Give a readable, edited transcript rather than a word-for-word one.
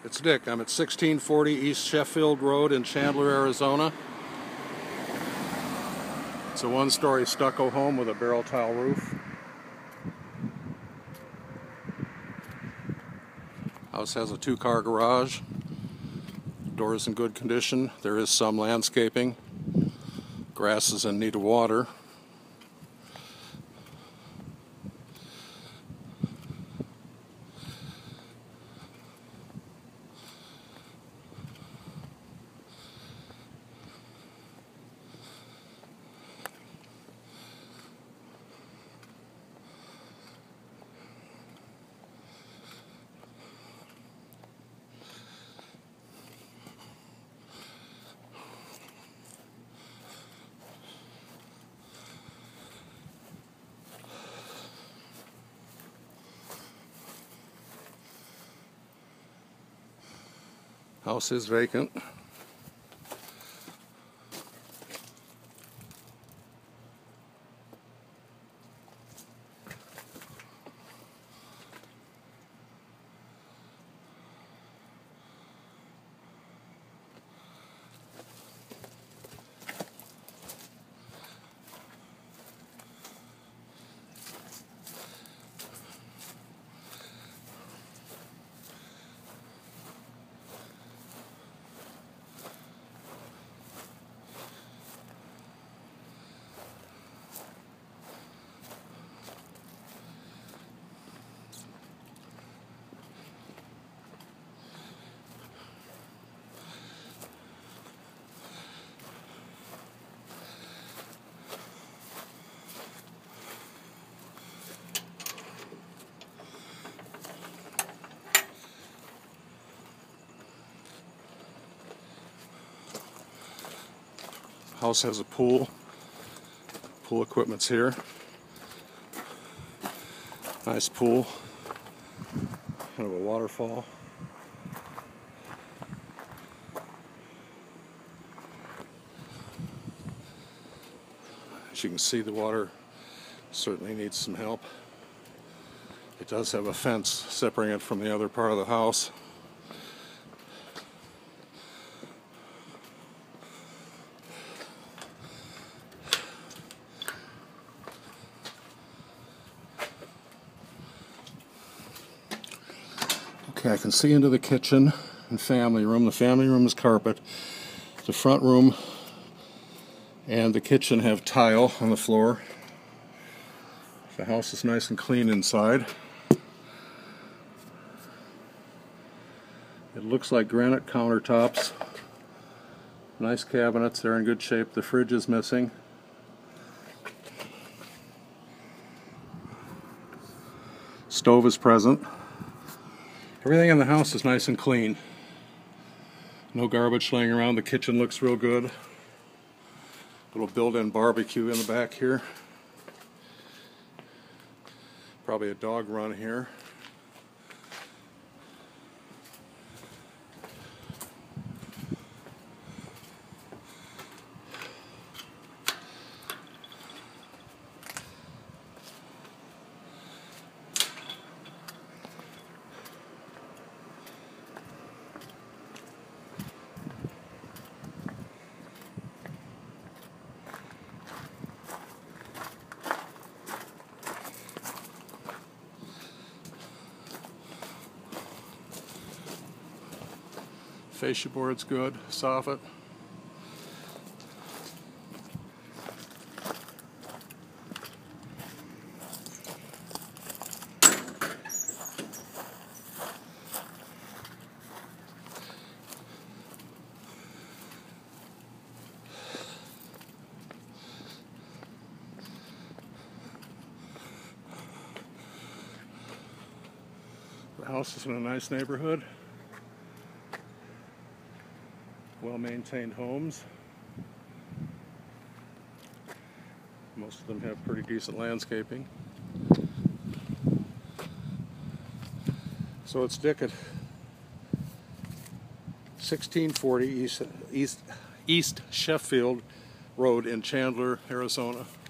It's Dick. I'm at 1640 East Sheffield Road in Chandler, Arizona. It's a one-story stucco home with a barrel tile roof. House has a two-car garage. Door is in good condition. There is some landscaping. Grass is in need of water. House is vacant. House has a pool. Pool equipment's here. Nice pool. Kind of a waterfall. As you can see, the water certainly needs some help. It does have a fence separating it from the other part of the house. Okay, I can see into the kitchen and family room. The family room is carpet. The front room and the kitchen have tile on the floor. The house is nice and clean inside. It looks like granite countertops. Nice cabinets, they're in good shape. The fridge is missing. Stove is present. Everything in the house is nice and clean. No garbage laying around. The kitchen looks real good. Little built-in barbecue in the back here. Probably a dog run here. Fascia board's good, soffit. The house is in a nice neighborhood. Well-maintained homes. Most of them have pretty decent landscaping. So it's Dick at 1640 East Sheffield Road in Chandler, Arizona.